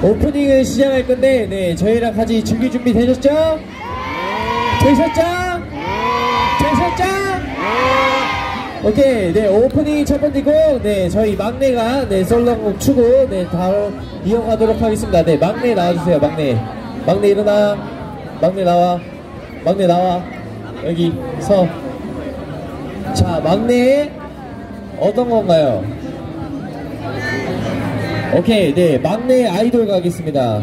오프닝을 시작할 건데, 네, 저희랑 같이 즐길 준비 되셨죠? 되셨죠? 오케이, 네, 오프닝 첫 번째 곡, 네, 저희 막내가, 네, 솔로곡 추고, 네, 바로 이어가도록 하겠습니다. 네, 막내 나와주세요, 막내. 막내 일어나. 막내 나와. 막내 나와. 여기 서. 자, 막내, 어떤 건가요? 오케이, 네, 막내 아이돌 가겠습니다.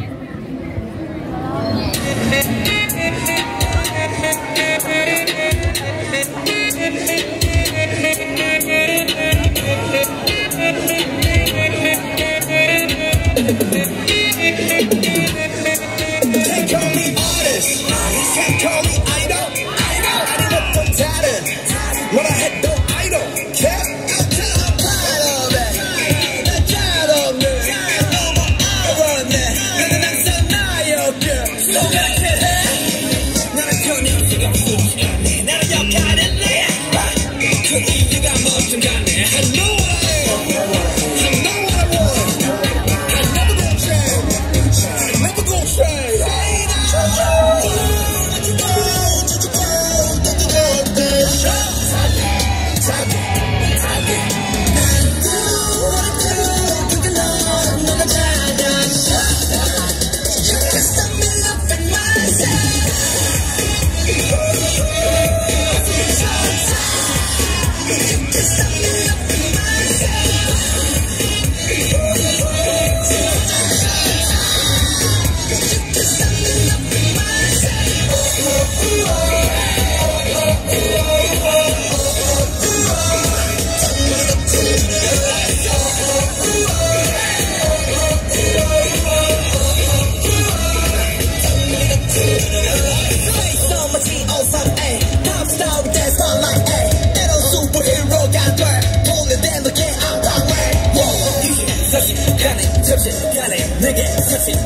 내게 touch it